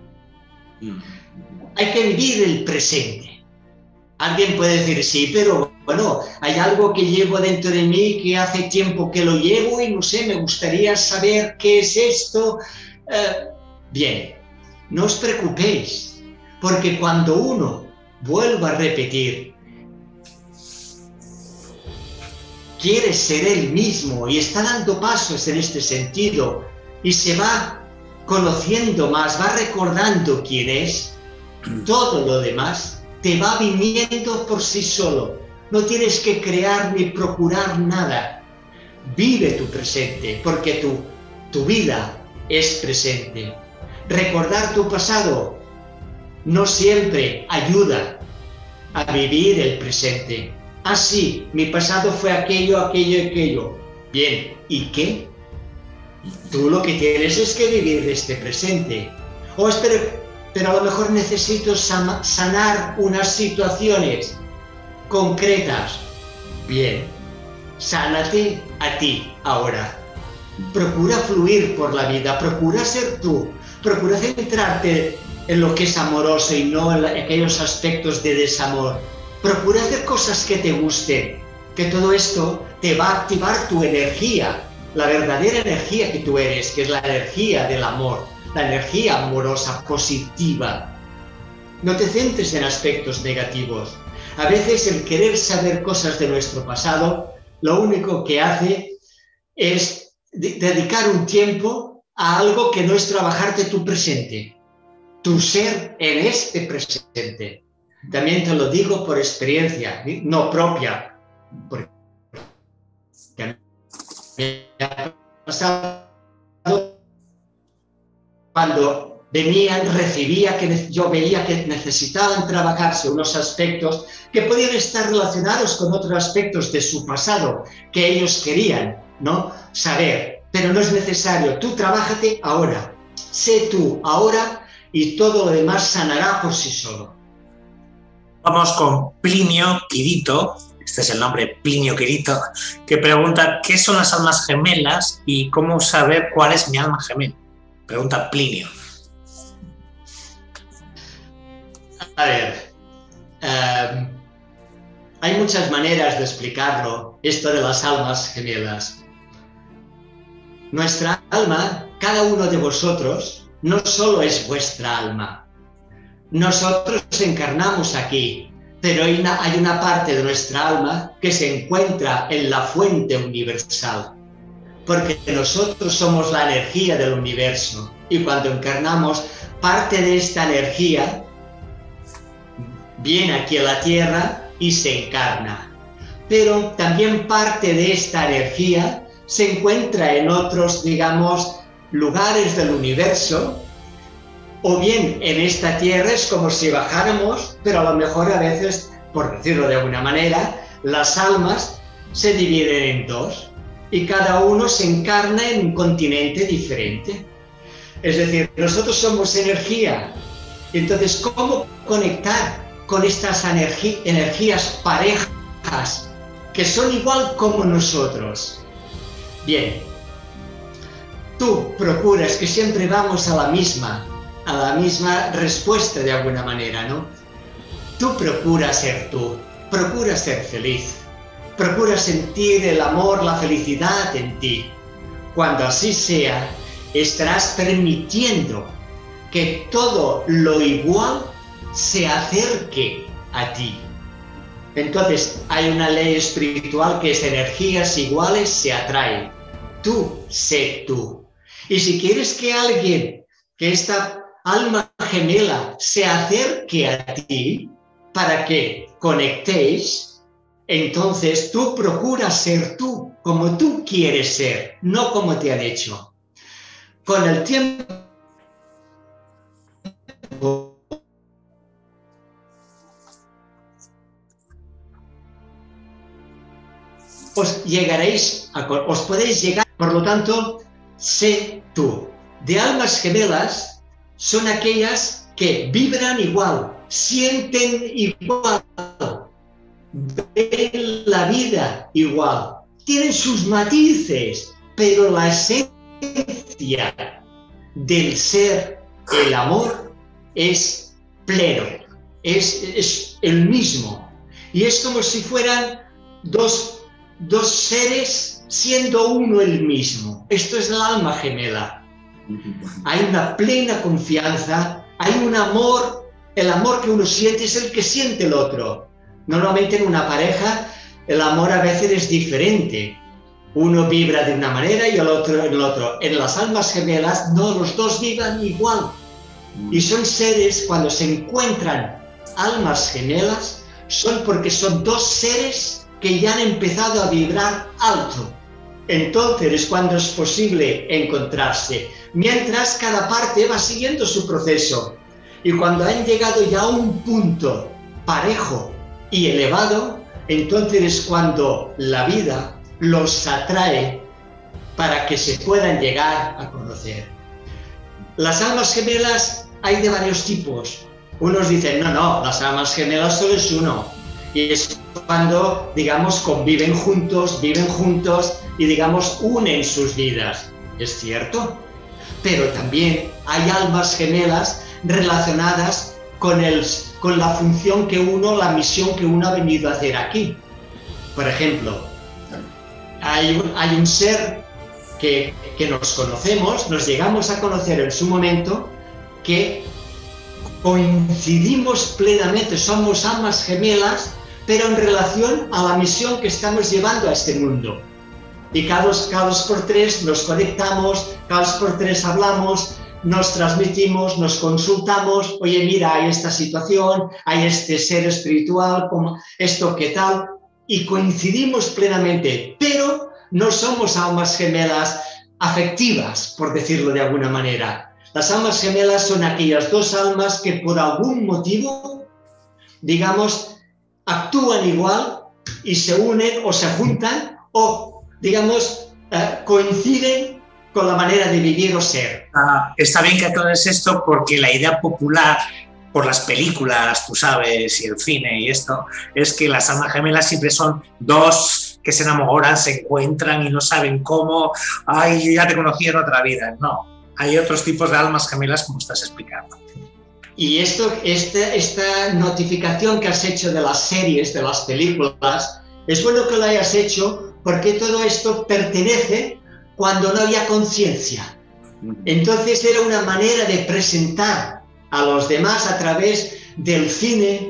Hay que vivir el presente. Alguien puede decir, sí, pero bueno, hay algo que llevo dentro de mí que hace tiempo que lo llevo y no sé, me gustaría saber qué es esto. Uh, bien, no os preocupéis, porque cuando uno vuelva a repetir, quiere ser él mismo y está dando pasos en este sentido y se va conociendo más, va recordando quién es, todo lo demás te va viniendo por sí solo. No tienes que crear ni procurar nada. vive tu presente, porque tu, tu vida es presente. Recordar tu pasado no siempre ayuda a vivir el presente. Ah, sí, mi pasado fue aquello, aquello, aquello. Bien, ¿y qué? Tú lo que tienes es que vivir este presente. Oh, espera, pero a lo mejor necesito sanar unas situaciones concretas. Bien, sánate a ti ahora. Procura fluir por la vida, procura ser tú, procura centrarte en lo que es amoroso y no en aquellos aspectos de desamor. Procura hacer cosas que te gusten, que todo esto te va a activar tu energía, la verdadera energía que tú eres, que es la energía del amor, la energía amorosa, positiva. No te centres en aspectos negativos. A veces el querer saber cosas de nuestro pasado, lo único que hace es dedicar un tiempo a algo que no es trabajarte tu presente, tu ser en este presente. También te lo digo por experiencia, no propia, porque me ha pasado cuando venían, recibía, que yo veía que necesitaban trabajarse unos aspectos que podían estar relacionados con otros aspectos de su pasado que ellos querían, ¿no?, saber, pero no es necesario. Tú trabájate ahora, sé tú ahora y todo lo demás sanará por sí solo. Vamos con Plinio Quirito, este es el nombre, Plinio Quirito, que pregunta ¿qué son las almas gemelas y cómo saber cuál es mi alma gemela? Pregunta Plinio. A ver, eh, hay muchas maneras de explicarlo, esto de las almas gemelas. Nuestra alma, cada uno de vosotros, no solo es vuestra alma. Nosotros encarnamos aquí, pero hay una, hay una parte de nuestra alma que se encuentra en la fuente universal, porque nosotros somos la energía del universo y cuando encarnamos, parte de esta energía viene aquí a la Tierra y se encarna, pero también parte de esta energía se encuentra en otros, digamos, lugares del universo. O bien en esta tierra es como si bajáramos, pero a lo mejor a veces, por decirlo de alguna manera, las almas se dividen en dos y cada uno se encarna en un continente diferente. Es decir, nosotros somos energía. Entonces, ¿cómo conectar con estas energí- energías parejas que son igual como nosotros? Bien, tú procuras que siempre vamos a la misma a la misma respuesta de alguna manera, ¿no? Tú procuras ser tú, procura ser feliz, procura sentir el amor, la felicidad en ti. Cuando así sea, estarás permitiendo que todo lo igual se acerque a ti. Entonces, hay una ley espiritual que es energías iguales se atraen. Tú, sé tú. Y si quieres que alguien, que esta alma gemela se acerque a ti para que conectéis, entonces tú procuras ser tú, como tú quieres ser, no como te han hecho. Con el tiempo os llegaréis, a, os podéis llegar, por lo tanto, sé tú. De almas gemelas son aquellas que vibran igual, sienten igual, ven la vida igual, tienen sus matices, pero la esencia del ser, el amor, es pleno, es, es el mismo. Y es como si fueran dos, dos seres siendo uno el mismo. Esto es el alma gemela. Hay una plena confianza, hay un amor, el amor que uno siente es el que siente el otro. Normalmente en una pareja el amor a veces es diferente. Uno vibra de una manera y el otro en el otro. En las almas gemelas no, los dos vibran igual. Y son seres, cuando se encuentran almas gemelas, son porque son dos seres que ya han empezado a vibrar alto. entonces es cuando es posible encontrarse, mientras cada parte va siguiendo su proceso. Y cuando han llegado ya a un punto parejo y elevado, entonces es cuando la vida los atrae para que se puedan llegar a conocer. Las almas gemelas hay de varios tipos. Unos dicen, no, no, las almas gemelas solo es uno. Y es cuando, digamos, conviven juntos, viven juntos y, digamos, unen sus vidas. Es cierto. Pero también hay almas gemelas relacionadas con, el, con la función que uno, la misión que uno ha venido a hacer aquí. Por ejemplo, hay un, hay un ser que, que nos conocemos, nos llegamos a conocer en su momento, que coincidimos plenamente, somos almas gemelas, pero en relación a la misión que estamos llevando a este mundo. Y cada dos, cada dos por tres nos conectamos, cada dos por tres hablamos, nos transmitimos, nos consultamos, oye, mira, hay esta situación, hay este ser espiritual, como esto, ¿qué tal? Y coincidimos plenamente, pero no somos almas gemelas afectivas, por decirlo de alguna manera. Las almas gemelas son aquellas dos almas que por algún motivo, digamos, actúan igual y se unen o se juntan o, digamos, eh, coinciden con la manera de vivir o ser. Ah, está bien que aclares esto porque la idea popular, por las películas, tú sabes, y el cine y esto, es que las almas gemelas siempre son dos que se enamoran, se encuentran y no saben cómo, ay, yo ya te conocí en otra vida. No, hay otros tipos de almas gemelas como estás explicando. Y esto, esta, esta notificación que has hecho de las series, de las películas, es bueno que lo hayas hecho porque todo esto pertenece cuando no había conciencia. Entonces era una manera de presentar a los demás a través del cine,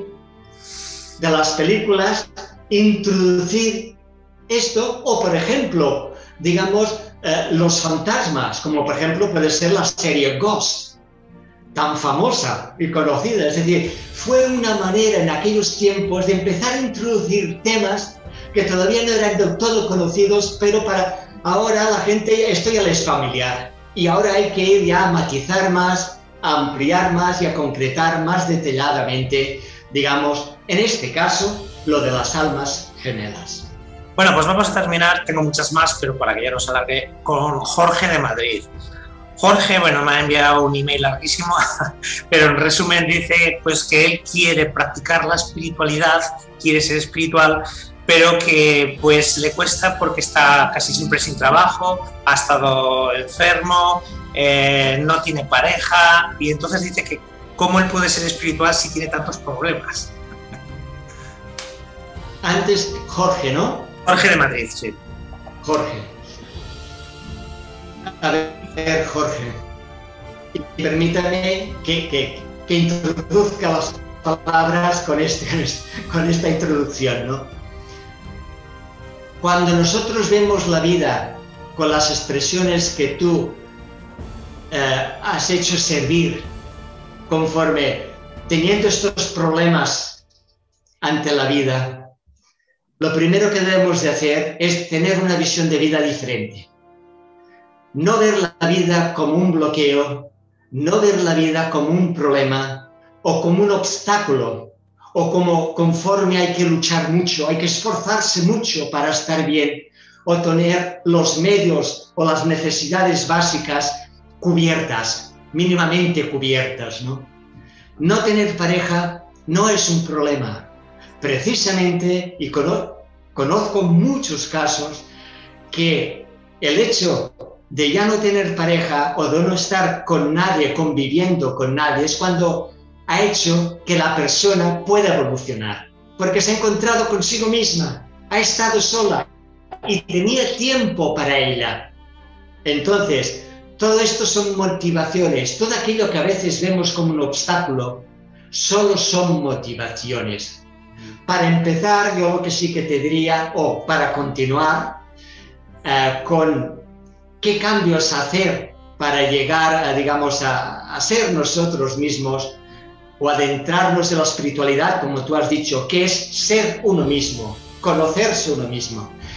de las películas, introducir esto, o por ejemplo, digamos, eh, los fantasmas, como por ejemplo puede ser la serie Ghost, tan famosa y conocida. Es decir, fue una manera en aquellos tiempos de empezar a introducir temas que todavía no eran del todo conocidos, pero para ahora la gente, esto ya les es familiar. Y ahora hay que ir ya a matizar más, a ampliar más y a concretar más detalladamente, digamos, en este caso, lo de las almas gemelas. Bueno, pues vamos a terminar, tengo muchas más, pero para que ya no se alargue, con Jorge de Madrid. Jorge, bueno, me ha enviado un email larguísimo, pero en resumen dice pues que él quiere practicar la espiritualidad, quiere ser espiritual, pero que pues le cuesta porque está casi siempre sin trabajo, ha estado enfermo, eh, no tiene pareja, y entonces dice que cómo él puede ser espiritual si tiene tantos problemas. Antes, Jorge, ¿no? Jorge de Madrid, sí. Jorge. A ver, Jorge, permítame que, que, que introduzca las palabras con, este, con esta introducción, ¿no? Cuando nosotros vemos la vida con las expresiones que tú eh, has hecho servir, conforme teniendo estos problemas ante la vida, lo primero que debemos de hacer es tener una visión de vida diferente. No ver la vida como un bloqueo, no ver la vida como un problema o como un obstáculo, o como conforme hay que luchar mucho, hay que esforzarse mucho para estar bien, o tener los medios o las necesidades básicas cubiertas, mínimamente cubiertas, ¿no? No tener pareja no es un problema. Precisamente, y conozco muchos casos, que el hecho de ya no tener pareja o de no estar con nadie, conviviendo con nadie, es cuando ha hecho que la persona pueda evolucionar, porque se ha encontrado consigo misma, ha estado sola y tenía tiempo para ella. Entonces, todo esto son motivaciones, todo aquello que a veces vemos como un obstáculo, solo son motivaciones. Para empezar, yo lo que sí que te diría, o para continuar, eh, con qué cambios hacer para llegar, a, digamos, a, a ser nosotros mismos, o adentrarnos en la espiritualidad, como tú has dicho, que es ser uno mismo, conocerse uno mismo.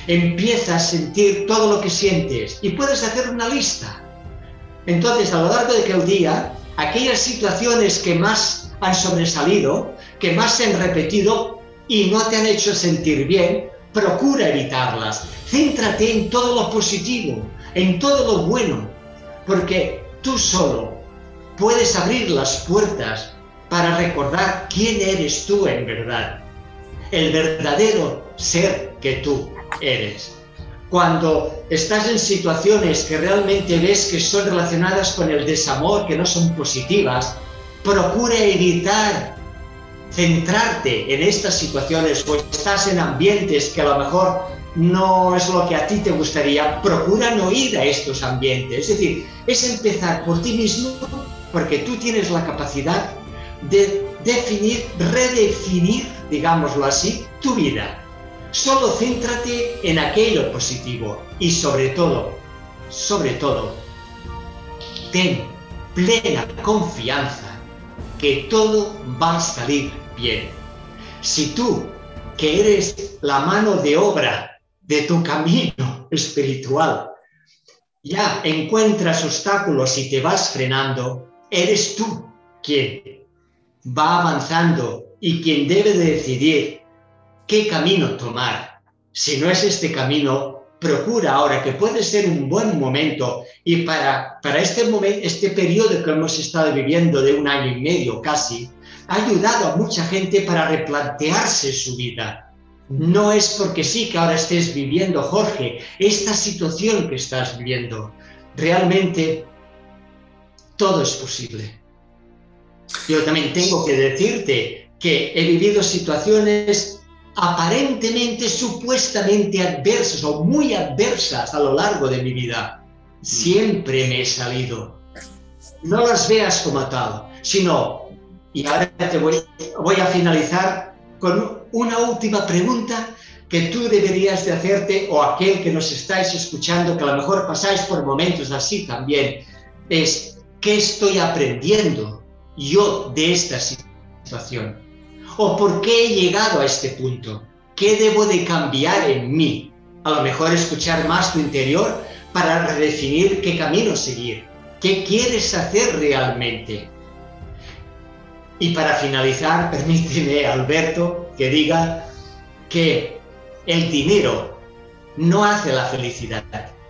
empieza a sentir todo lo que sientes y puedes hacer una lista. Entonces, a lo largo de aquel día, aquellas situaciones que más han sobresalido, que más se han repetido y no te han hecho sentir bien, procura evitarlas. Céntrate en todo lo positivo, en todo lo bueno, porque tú solo puedes abrir las puertas para recordar quién eres tú en verdad, el verdadero ser que tú eres. Cuando estás en situaciones que realmente ves que son relacionadas con el desamor, que no son positivas, procura evitar centrarte en estas situaciones, o estás en ambientes que a lo mejor no es lo que a ti te gustaría, procura no ir a estos ambientes. Es decir, es empezar por ti mismo, porque tú tienes la capacidad de definir, redefinir, digámoslo así, tu vida. Solo céntrate en aquello positivo y sobre todo, sobre todo, ten plena confianza que todo va a salir bien. Si tú, que eres la mano de obra de tu camino espiritual, ya encuentras obstáculos y te vas frenando, eres tú quien va avanzando y quien debe de decidir qué camino tomar. Si no es este camino, procura ahora, que puede ser un buen momento, y para, para este, momento, este periodo que hemos estado viviendo de un año y medio casi, ha ayudado a mucha gente para replantearse su vida. No es porque sí que ahora estés viviendo, Jorge, esta situación que estás viviendo. Realmente todo es posible. Yo también tengo que decirte que he vivido situaciones aparentemente, supuestamente adversas o muy adversas a lo largo de mi vida. Siempre me he salido. No las veas como tal, sino, y ahora te voy, voy a finalizar con una última pregunta que tú deberías de hacerte, o aquel que nos estáis escuchando, que a lo mejor pasáis por momentos así también, es: ¿qué estoy aprendiendo yo de esta situación? ¿O por qué he llegado a este punto? ¿Qué debo de cambiar en mí? A lo mejor escuchar más tu interior para redefinir qué camino seguir. ¿Qué quieres hacer realmente? Y para finalizar, permíteme, Alberto, que diga que el dinero no hace la felicidad.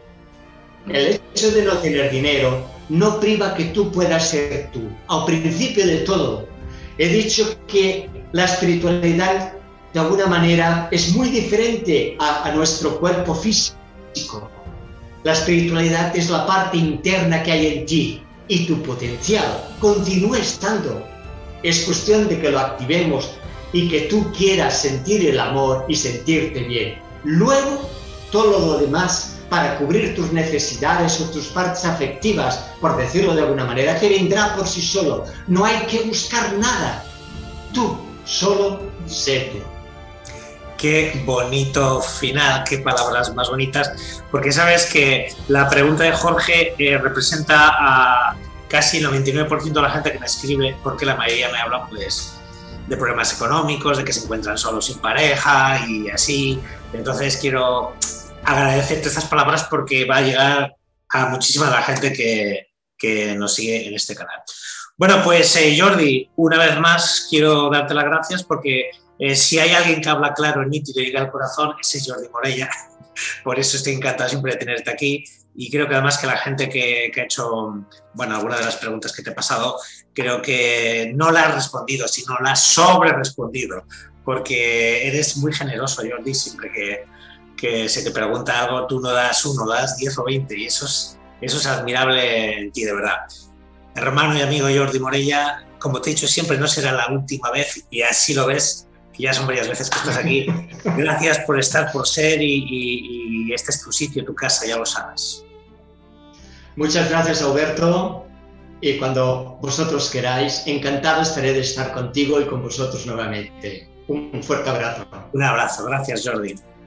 El hecho de no tener dinero no priva que tú puedas ser tú. Al principio de todo, he dicho que la espiritualidad, de alguna manera, es muy diferente a, a nuestro cuerpo físico. La espiritualidad es la parte interna que hay en ti, y tu potencial continúa estando. Es cuestión de que lo activemos y que tú quieras sentir el amor y sentirte bien. Luego, todo lo demás, para cubrir tus necesidades o tus partes afectivas, por decirlo de alguna manera, te vendrá por sí solo. No hay que buscar nada. Tú, solo sé tú. Qué bonito final, qué palabras más bonitas, porque sabes que la pregunta de Jorge eh, representa a casi el noventa y nueve por ciento de la gente que me escribe, porque la mayoría me habla pues de problemas económicos, de que se encuentran solos sin pareja y así. Entonces quiero agradecerte estas palabras porque va a llegar a muchísima de la gente que, que nos sigue en este canal. Bueno, pues eh, Jordi, una vez más quiero darte las gracias porque eh, si hay alguien que habla claro, nítido y llega al corazón, ese es Jordi Morella. Por eso estoy encantado siempre de tenerte aquí, y creo que además que la gente que, que ha hecho, bueno, alguna de las preguntas que te he pasado, creo que no la has respondido, sino la has sobre respondido, porque eres muy generoso, Jordi. Siempre que, que se te pregunta algo, tú no das uno, das diez o veinte, y eso es, eso es admirable en ti, de verdad. Hermano y amigo Jordi Morella, como te he dicho siempre, no será la última vez, y así lo ves, que ya son varias veces que estás aquí. Gracias por estar, por ser, y, y, y este es tu sitio, tu casa, ya lo sabes. Muchas gracias, Alberto, y cuando vosotros queráis, encantado estaré de estar contigo y con vosotros nuevamente. Un fuerte abrazo. Un abrazo, gracias, Jordi.